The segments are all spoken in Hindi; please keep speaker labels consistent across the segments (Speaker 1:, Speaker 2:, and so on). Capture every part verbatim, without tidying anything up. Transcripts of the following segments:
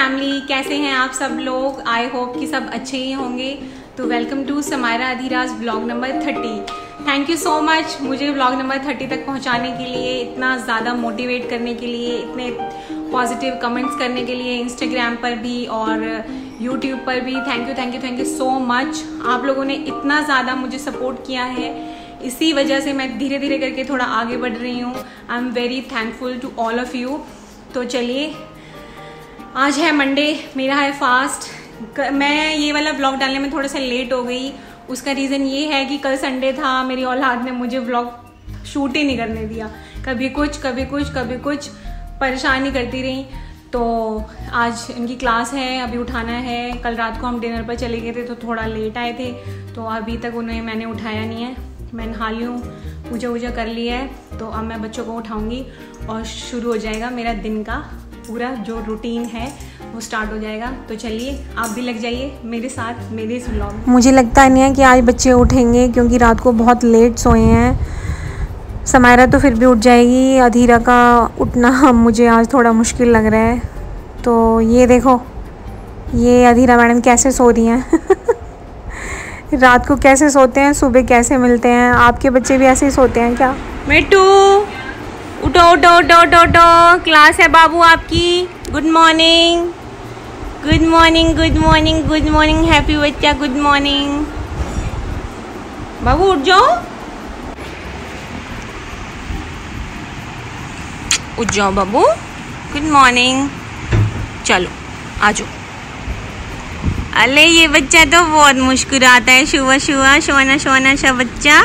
Speaker 1: फैमिली, कैसे हैं आप सब लोग। आई होप कि सब अच्छे ही होंगे। तो welcome to Samaira Adhiraj blog number thirty. Thank you so much मुझे ब्लॉग नंबर थर्टी तक पहुंचाने के लिए, इतना ज़्यादा मोटिवेट करने के लिए, इतने पॉजिटिव कमेंट्स करने के लिए इंस्टाग्राम पर भी और यूट्यूब पर भी। Thank you thank you thank you so much. आप लोगों ने इतना ज़्यादा मुझे सपोर्ट किया है, इसी वजह से मैं धीरे धीरे करके थोड़ा आगे बढ़ रही हूँ। I am very thankful to all of you. तो चलिए, आज है मंडे, मेरा है फास्ट। मैं ये वाला ब्लॉग डालने में थोड़ा सा लेट हो गई। उसका रीज़न ये है कि कल संडे था, मेरी औलाद ने मुझे ब्लॉग शूट ही नहीं करने दिया। कभी कुछ कभी कुछ कभी कुछ परेशानी करती रही। तो आज इनकी क्लास है, अभी उठाना है। कल रात को हम डिनर पर चले गए थे तो थोड़ा लेट आए थे, तो अभी तक उन्हें मैंने उठाया नहीं है। मैं नहा ली हूँ, पूजा वूजा कर लिया है, तो अब मैं बच्चों को उठाऊँगी और शुरू हो जाएगा मेरा दिन का पूरा जो रूटीन है वो स्टार्ट हो जाएगा। तो चलिए, आप भी लग जाइए मेरे साथ मेरे इस व्लॉग में। मुझे लगता नहीं है कि आज बच्चे उठेंगे, क्योंकि रात को बहुत लेट सोए हैं। समायरा तो फिर भी उठ जाएगी, अधीरा का उठना मुझे आज थोड़ा मुश्किल लग रहा है। तो ये देखो, ये अधीरा मैडम कैसे सो रही हैं रात को कैसे सोते हैं, सुबह कैसे मिलते हैं। आपके बच्चे भी ऐसे ही सोते हैं क्या? मिट्टू उठो उठो उठो उठो उठो, क्लास है बाबू आपकी। Good morning good morning good morning good morning happy बच्चा, गुड मॉर्निंग। बाबू उठ जाओ, उठ जाओ बाबू, गुड मॉर्निंग। चलो आ जाओ। अरे ये बच्चा तो बहुत मुस्कुराता है, शुआ शुआ शोना शोना सा बच्चा।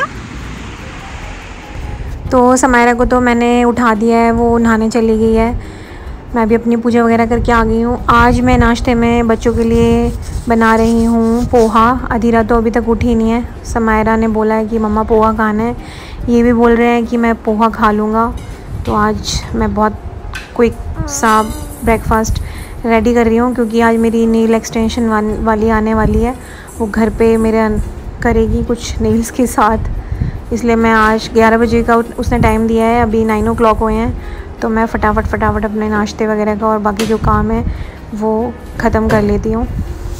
Speaker 1: तो समायरा को तो मैंने उठा दिया है, वो नहाने चली गई है। मैं भी अपनी पूजा वगैरह करके आ गई हूँ। आज मैं नाश्ते में बच्चों के लिए बना रही हूँ पोहा। अधीरा तो अभी तक उठी नहीं है। समायरा ने बोला है कि मम्मा पोहा खाना है, ये भी बोल रहे हैं कि मैं पोहा खा लूँगा। तो आज मैं बहुत क्विक सा ब्रेकफास्ट रेडी कर रही हूँ, क्योंकि आज मेरी नेल एक्सटेंशन वाली आने वाली है। वो घर पे मेरे करेगी कुछ नेल्स के साथ, इसलिए मैं आज ग्यारह बजे का उसने टाइम दिया है, अभी नाइन ओ क्लॉक हुए हैं। तो मैं फटाफट फटाफट अपने नाश्ते वगैरह का और बाकी जो काम है वो ख़त्म कर लेती हूँ।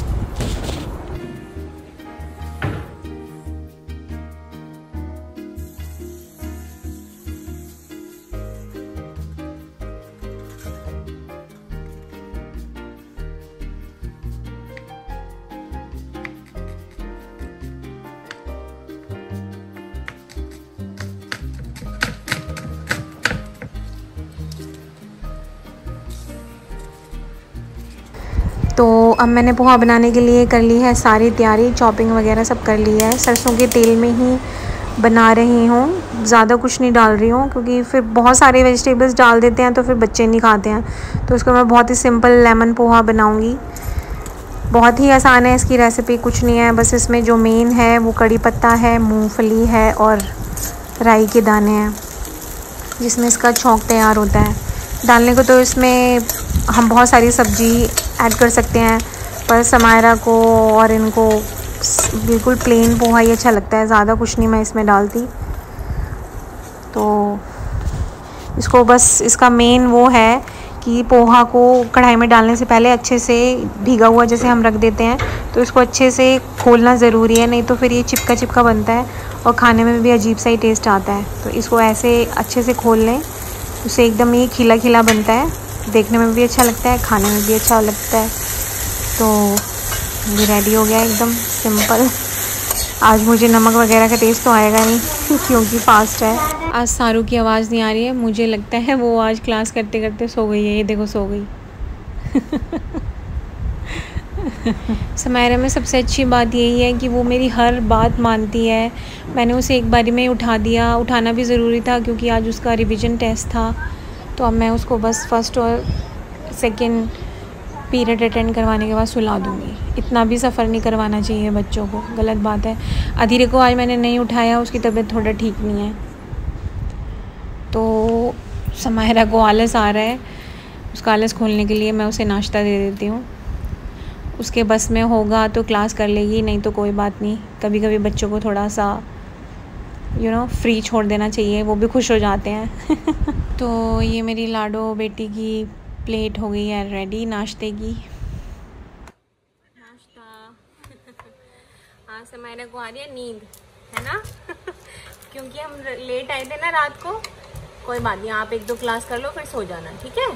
Speaker 1: तो अब मैंने पोहा बनाने के लिए कर ली है सारी तैयारी, चॉपिंग वगैरह सब कर ली है। सरसों के तेल में ही बना रही हूँ, ज़्यादा कुछ नहीं डाल रही हूँ, क्योंकि फिर बहुत सारे वेजिटेबल्स डाल देते हैं तो फिर बच्चे नहीं खाते हैं। तो इसको मैं बहुत ही सिंपल लेमन पोहा बनाऊँगी। बहुत ही आसान है इसकी रेसिपी, कुछ नहीं है। बस इसमें जो मेन है वो कड़ी पत्ता है, मूँगफली है और राई के दाने हैं, जिसमें इसका छौंक तैयार होता है। डालने को तो इसमें हम बहुत सारी सब्ज़ी ऐड कर सकते हैं, पर समायरा को और इनको बिल्कुल प्लेन पोहा ही अच्छा लगता है, ज़्यादा कुछ नहीं मैं इसमें डालती। तो इसको बस, इसका मेन वो है कि पोहा को कढ़ाई में डालने से पहले अच्छे से भीगा हुआ जैसे हम रख देते हैं, तो इसको अच्छे से खोलना ज़रूरी है, नहीं तो फिर ये चिपका चिपका बनता है और खाने में भी अजीब सा ही टेस्ट आता है। तो इसको ऐसे अच्छे से खोल लें, उससे एकदम ये खिला खिला बनता है, देखने में भी अच्छा लगता है, खाने में भी अच्छा लगता है। तो ये रेडी हो गया एकदम सिंपल। आज मुझे नमक वगैरह का टेस्ट तो आएगा नहीं क्योंकि फास्ट है। आज सारू की आवाज़ नहीं आ रही है, मुझे लगता है वो आज क्लास करते करते सो गई है। ये देखो सो गई समायरा में सबसे अच्छी बात यही है कि वो मेरी हर बात मानती है। मैंने उसे एक बारी में उठा दिया, उठाना भी ज़रूरी था क्योंकि आज उसका रिवीजन टेस्ट था। तो अब मैं उसको बस फर्स्ट और सेकंड पीरियड अटेंड करवाने के बाद सुला दूँगी। इतना भी सफ़र नहीं करवाना चाहिए बच्चों को, गलत बात है। अधीरे को आज मैंने नहीं उठाया, उसकी तबीयत थोड़ा ठीक नहीं है। तो समायरा को आलस आ रहा है, उसका आलस खोलने के लिए मैं उसे नाश्ता दे देती हूँ। उसके बस में होगा तो क्लास कर लेगी, नहीं तो कोई बात नहीं। कभी कभी बच्चों को थोड़ा सा यू नो फ्री छोड़ देना चाहिए, वो भी खुश हो जाते हैं तो ये मेरी लाडो बेटी की प्लेट हो गई है रेडी नाश्ते की। नाश्ता हाँ समायरा को आ रही है नींद, है ना क्योंकि हम लेट आए थे ना रात को। कोई बात नहीं, आप एक दो क्लास कर लो फिर सो जाना, ठीक है।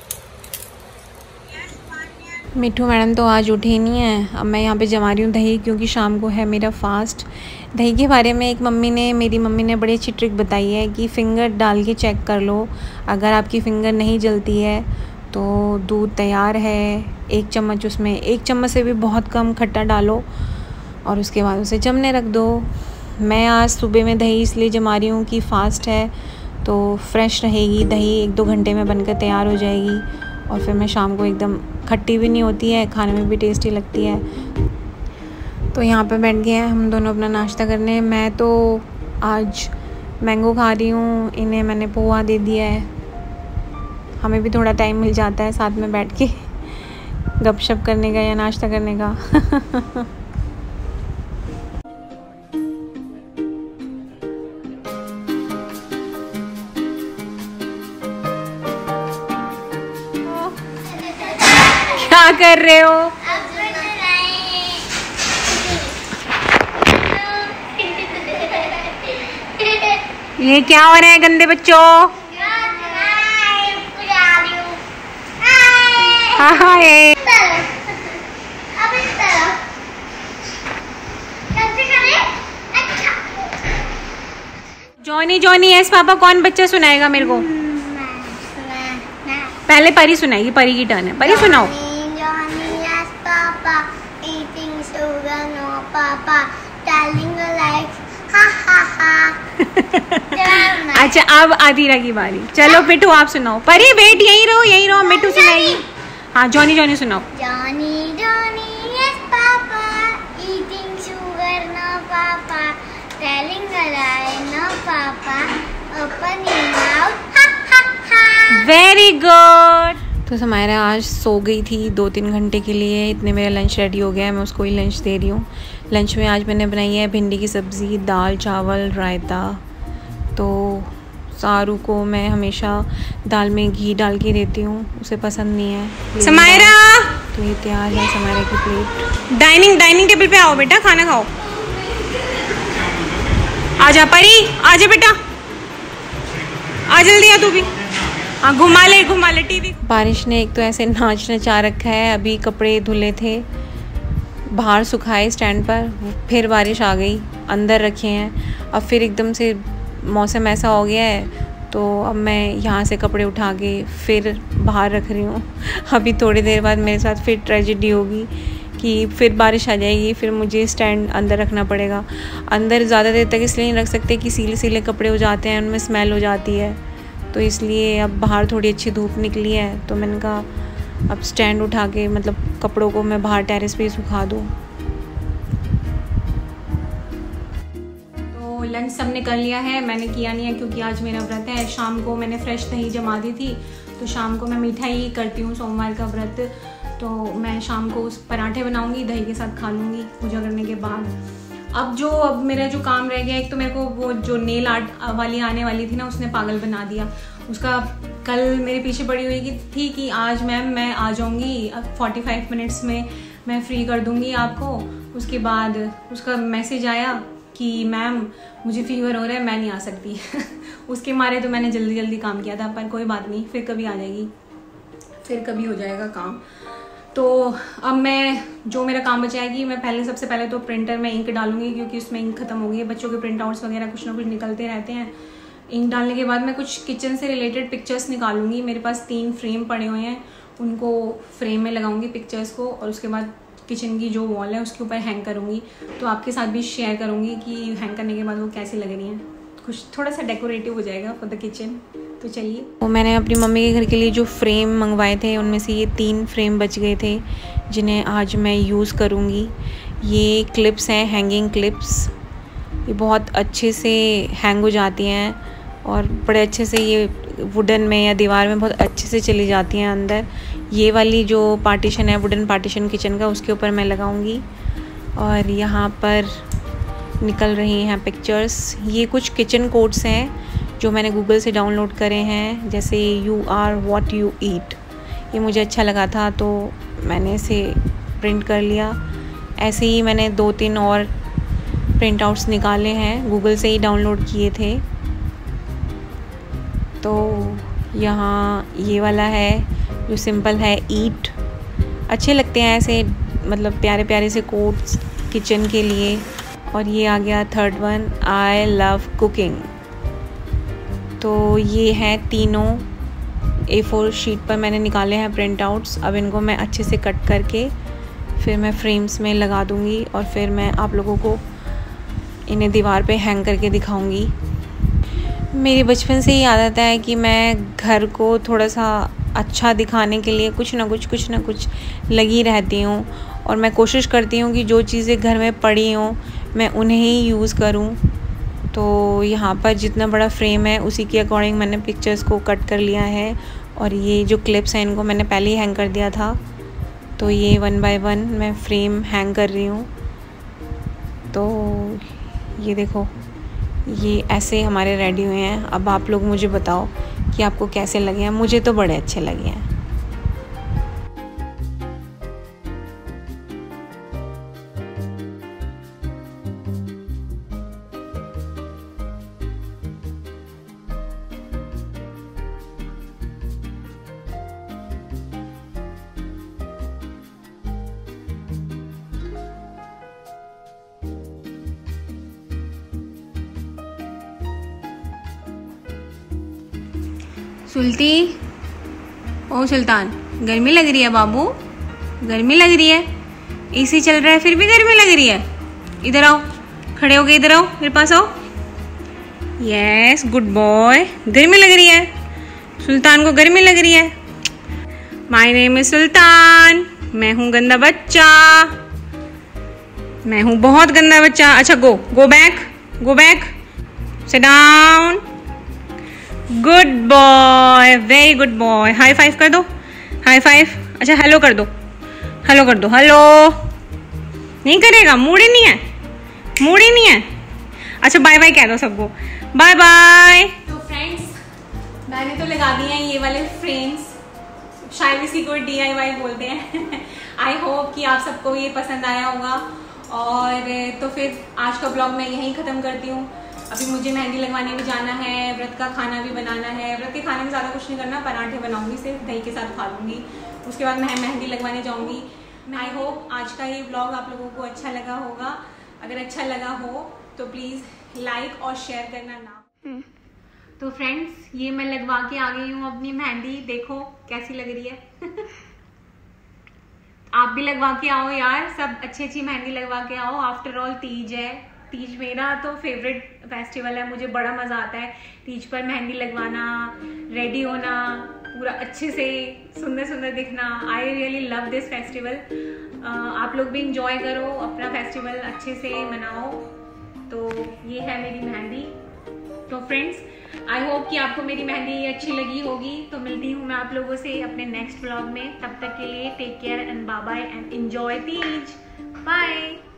Speaker 1: मिठू मैडम तो आज उठी नहीं है। अब मैं यहाँ पे जमा रही हूँ दही, क्योंकि शाम को है मेरा फास्ट। दही के बारे में एक मम्मी ने मेरी मम्मी ने बड़ी अच्छी ट्रिक बताई है कि फ़िंगर डाल के चेक कर लो। अगर आपकी फ़िंगर नहीं जलती है तो दूध तैयार है। एक चम्मच उसमें एक चम्मच से भी बहुत कम खट्टा डालो और उसके बाद उसे जमने रख दो। मैं आज सुबह में दही इसलिए जमा रही हूँ कि फ़ास्ट है तो फ्रेश रहेगी दही, एक दो घंटे में बनकर तैयार हो जाएगी और फिर मैं शाम को एकदम खट्टी भी नहीं होती है, खाने में भी टेस्टी लगती है। तो यहाँ पे बैठ गए हैं हम दोनों अपना नाश्ता करने। मैं तो आज मैंगो खा रही हूँ, इन्हें मैंने पोहा दे दिया है। हमें भी थोड़ा टाइम मिल जाता है साथ में बैठ के गपशप करने का या नाश्ता करने का क्या कर रहे हो? ये क्या हो रहा है गंदे बच्चों? हाँ हाँ ये जॉनी जॉनी यस पापा कौन बच्चा सुनाएगा मेरे को? पहले परी सुनाएगी, परी की टर्न है। परी सुनाओ। अच्छा अब आदिरा की बारी। चलो मिठू आप सुनाओ। परी वेट यहीं रहो यहीं रहो, मिठू सुनाएगी। हाँ जॉनी जॉनी सुनाओ।
Speaker 2: Johnny Johnny yes papa eating sugar no papa telling a lie no papa opening mouth ha ha ha.
Speaker 1: Very good. तो समायरा आज सो गई थी दो तीन घंटे के लिए। इतने मेरा लंच रेडी हो गया है, मैं उसको ही लंच दे रही हूँ। लंच में आज मैंने बनाई है भिंडी की सब्ज़ी, दाल चावल रायता। तो सारू को मैं हमेशा दाल में घी डाल के देती हूँ, उसे पसंद नहीं है। समायरा तो ये तैयार है समायरा की प्लेट। डाइनिंग डाइनिंग टेबल पे आओ बेटा, खाना खाओ। आजा परी, आजा बेटा, आ जल्दी आ तू भी। हाँ घुमा ले घुमा ले टीवी। बारिश ने एक तो ऐसे नाच नचा रखा है। अभी कपड़े धुले थे बाहर सुखाए स्टैंड पर, फिर बारिश आ गई, अंदर रखे हैं। अब फिर एकदम से मौसम ऐसा हो गया है तो अब मैं यहाँ से कपड़े उठा के फिर बाहर रख रही हूँ। अभी थोड़ी देर बाद मेरे साथ फिर ट्रेजेडी होगी कि फिर बारिश आ जाएगी, फिर मुझे स्टैंड अंदर रखना पड़ेगा। अंदर ज़्यादा देर तक इसलिए नहीं रख सकते कि सीले सीले कपड़े हो जाते हैं, उनमें स्मेल हो जाती है। तो इसलिए अब बाहर थोड़ी अच्छी धूप निकली है तो मैंने कहा अब स्टैंड उठा के मतलब कपड़ों को मैं बाहर टेरेस पे ही सुखा दूँ। तो लंच सबने कर लिया है, मैंने किया नहीं है क्योंकि आज मेरा व्रत है। शाम को मैंने फ्रेश दही जमा दी थी तो शाम को मैं मीठा ही करती हूँ सोमवार का व्रत। तो मैं शाम को उस पराठे बनाऊँगी, दही के साथ खा लूँगी पूजा करने के बाद। अब जो अब मेरा जो काम रह गया, एक तो मेरे को वो जो नेल आर्ट वाली आने वाली थी ना, उसने पागल बना दिया। उसका कल मेरे पीछे पड़ी हुई थी कि आज मैम मैं आ जाऊँगी, अब पैंतालीस मिनट्स में मैं फ्री कर दूँगी आपको। उसके बाद उसका मैसेज आया कि मैम मुझे फीवर हो रहा है, मैं नहीं आ सकती उसके मारे तो मैंने जल्दी जल्दी काम किया था, पर कोई बात नहीं, फिर कभी आ जाएगी, फिर कभी हो जाएगा काम। तो अब मैं जो मेरा काम बचाएगी, मैं पहले सबसे पहले तो प्रिंटर में इंक डालूंगी क्योंकि उसमें इंक खत्म हो गई है। बच्चों के प्रिंट आउट्स वगैरह कुछ ना कुछ निकलते रहते हैं। इंक डालने के बाद मैं कुछ किचन से रिलेटेड पिक्चर्स निकालूंगी। मेरे पास तीन फ्रेम पड़े हुए हैं, उनको फ्रेम में लगाऊंगी पिक्चर्स को, और उसके बाद किचन की जो वॉल है उसके ऊपर हैंग करूँगी। तो आपके साथ भी शेयर करूँगी कि हैंग करने के बाद वो कैसी लग रही हैं। कुछ थोड़ा सा डेकोरेटिव हो जाएगा फॉर द किचन। तो चलिए, वो मैंने अपनी मम्मी के घर के लिए जो फ्रेम मंगवाए थे उनमें से ये तीन फ्रेम बच गए थे जिन्हें आज मैं यूज़ करूँगी। ये क्लिप्स हैं, हैंगिंग क्लिप्स। ये बहुत अच्छे से हैंग हो जाती हैं और बड़े अच्छे से ये वुडन में या दीवार में बहुत अच्छे से चली जाती हैं अंदर। ये वाली जो पार्टीशन है वुडन पार्टीशन किचन का, उसके ऊपर मैं लगाऊंगी। और यहाँ पर निकल रही हैं पिक्चर्स। ये कुछ किचन कोड्स हैं जो मैंने गूगल से डाउनलोड करे हैं, जैसे you are what you eat. ये मुझे अच्छा लगा था तो मैंने इसे प्रिंट कर लिया। ऐसे ही मैंने दो तीन और प्रिंट आउट्स निकाले हैं, गूगल से ही डाउनलोड किए थे। तो यहाँ ये वाला है जो सिंपल है, ईट। अच्छे लगते हैं ऐसे, मतलब प्यारे प्यारे से कोट्स किचन के लिए। और ये आ गया third one, I love cooking. तो ये हैं तीनों ए फोर शीट पर मैंने निकाले हैं प्रिंट आउट्स। अब इनको मैं अच्छे से कट करके फिर मैं फ्रेम्स में लगा दूँगी और फिर मैं आप लोगों को इन्हें दीवार पे हैंग करके दिखाऊंगी। मेरी बचपन से ही आदत है कि मैं घर को थोड़ा सा अच्छा दिखाने के लिए कुछ ना कुछ कुछ ना कुछ लगी रहती हूँ, और मैं कोशिश करती हूँ कि जो चीज़ें घर में पड़ी हों मैं उन्हें ही यूज़ करूँ। तो यहाँ पर जितना बड़ा फ्रेम है उसी के अकॉर्डिंग मैंने पिक्चर्स को कट कर लिया है, और ये जो क्लिप्स हैं इनको मैंने पहले ही हैंग कर दिया था। तो ये वन बाय वन मैं फ्रेम हैंग कर रही हूँ। तो ये देखो, ये ऐसे हमारे रेडी हुए हैं। अब आप लोग मुझे बताओ कि आपको कैसे लगे हैं। मुझे तो बड़े अच्छे लगे हैं। सुल्ती, ओ सुल्तान, गर्मी लग रही है बाबू? गर्मी लग रही है? एसी चल रहा है फिर भी गर्मी लग रही है? इधर आओ, खड़े हो गए, इधर आओ, मेरे पास आओ। Yes, good boy. गर्मी लग रही है? सुल्तान को गर्मी लग रही है? माय नेम इज सुल्तान, मैं हूँ गंदा बच्चा, मैं हूँ बहुत गंदा बच्चा। अच्छा, go go back, go back, sit down. Good boy, very good boy. High five कर दो, हाई फाइव। अच्छा, हेलो कर दो, हेलो कर दो, हेलो। नहीं करेगा, मूड ही नहीं है, मूड ही नहीं है। अच्छा, बाय बाय कह दो सबको, बाय बाय। तो फ्रेंड्स, मैंने तो लगा दिए हैं ये वाले फ्रेम्स, शायद इसी को डी आई वाई बोलते हैं। आई होप कि आप सबको ये पसंद आया होगा। और तो फिर आज का ब्लॉग मैं यहीं ख़त्म करती हूँ। अभी मुझे मेहंदी लगवाने भी जाना है, व्रत का खाना भी बनाना है। व्रत के खाने में ज़्यादा कुछ नहीं करना, पराठे बनाऊंगी, सिर्फ दही के साथ खा लूँगी। उसके बाद मैं मेहंदी लगवाने जाऊँगी। आई होप आज का ये ब्लॉग आप लोगों को अच्छा लगा होगा। अगर अच्छा लगा हो तो प्लीज़ लाइक और शेयर करना ना। तो फ्रेंड्स, ये मैं लगवा के आ गई हूँ अपनी मेहंदी। देखो कैसी लग रही है। आप भी लगवा के आओ यार, सब अच्छी अच्छी मेहंदी लगवा के आओ। आफ्टर ऑल तीज है, तीज मेरा तो फेवरेट फेस्टिवल है। मुझे बड़ा मज़ा आता है तीज पर मेहंदी लगवाना, रेडी होना, पूरा अच्छे से सुंदर सुंदर दिखना। I really love this festival. आप लोग भी इंजॉय करो, अपना फेस्टिवल अच्छे से मनाओ। तो ये है मेरी मेहंदी। तो फ्रेंड्स, आई होप कि आपको मेरी मेहंदी अच्छी लगी होगी। तो मिलती हूँ मैं आप लोगों से अपने नेक्स्ट ब्लॉग में। तब तक के लिए take care and bye bye and enjoy Teej. Bye.